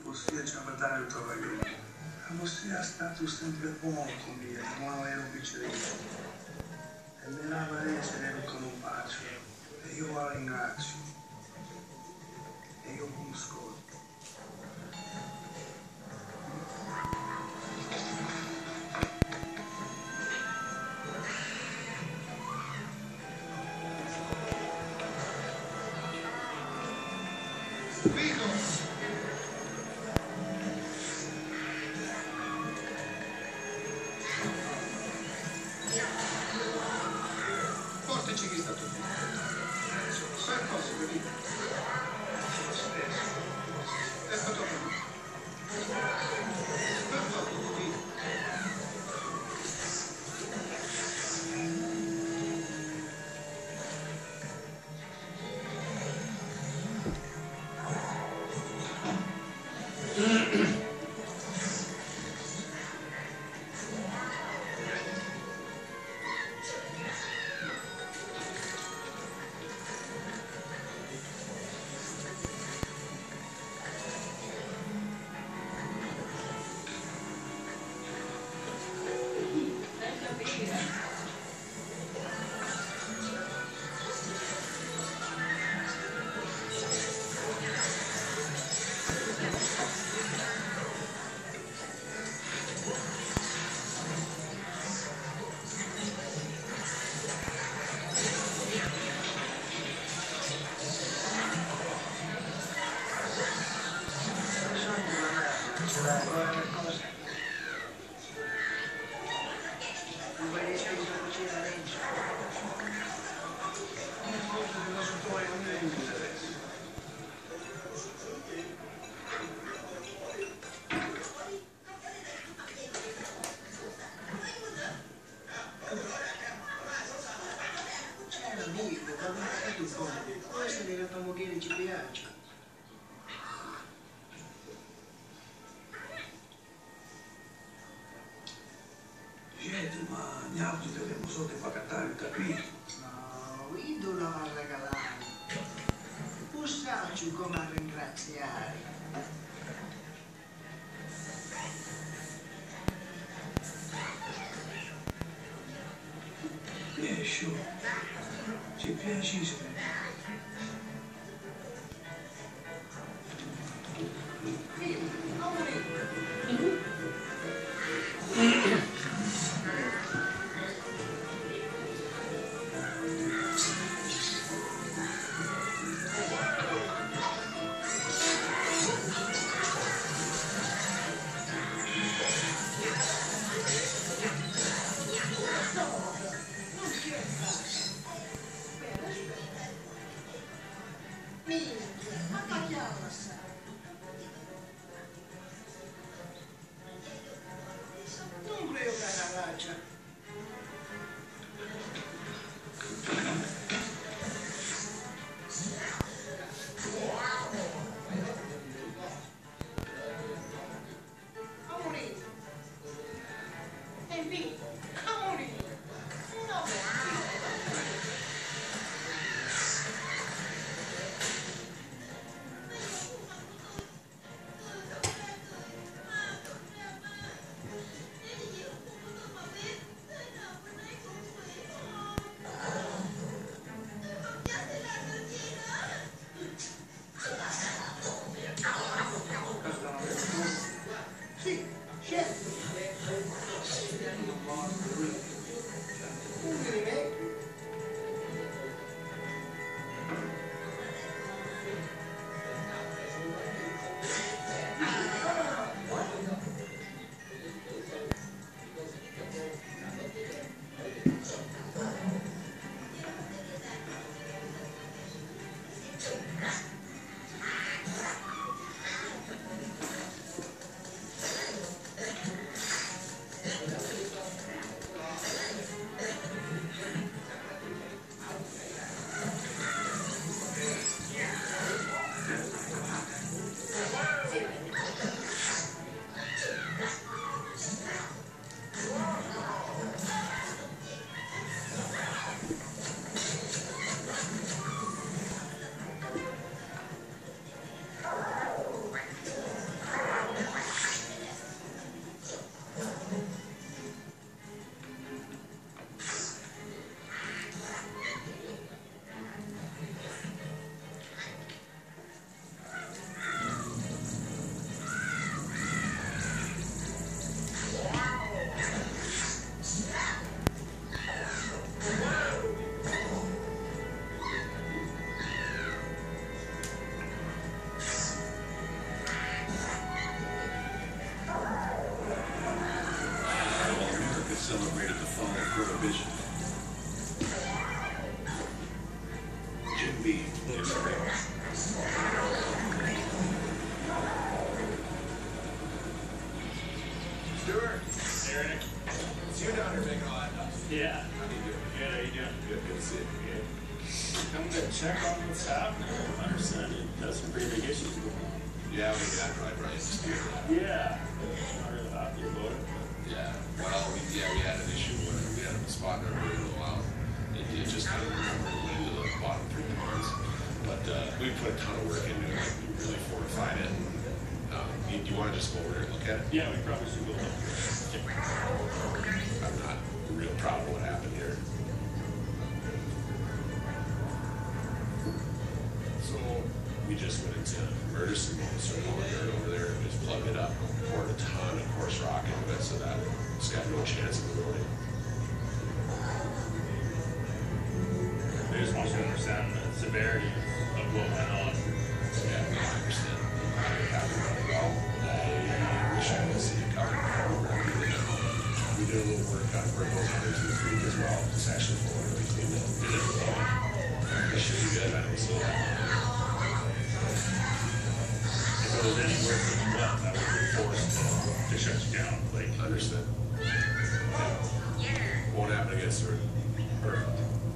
Você tinha dado o trabalho. Você está sempre bom comigo, não é um bichirino. E me lava essere con un bacio. E io la ringrazio. E io conosco. Portaci chi sta tutto. Sai cosa, vedi? È stato bene. Perfetto, così. Questa diventa un pochino ci piace. Gente, ma andiamo, ci troviamo sotto e fa cantare, capito? No, io non la regalare. Pussacci come a ringraziare. Riesci? Ci piace, sì. Non credo che la faccia. Amore. E lì, amore. No, sì, certo. Un greve. So you're down here making all that stuff. Yeah. How do you do? Good, how you doing? Good to see you. Good. Come to check on what's happening. I understand it has some pretty big issues going on. Yeah, we got right. Just do that. Yeah. Not really happy about it. Yeah. Well, we had an issue where we had a spot in our for a little while. It just kind of went into the bottom 3 ponds. But we put a ton of work into it. Like, we really fortified it. Do you want to just go over there and look at it? Yeah, we probably should go look. I'm not real proud of what happened here. So we just went into emergency mode, started going dirt over there and just plugged it up, poured a ton of coarse rock into it so that it's got no chance of eroding. I just want you to understand the severity of what went on. Yeah, I understand. I'm happy about it all. I wish I could see it coming. We did a little work on bring those under to the creek as well. It's actually full of really cleaned up. Did it? It should be good. I don't see that. If it was any worse than what, I would be forced to shut you down. Like, Understood. Yeah. Won't happen again, sir. Perfect.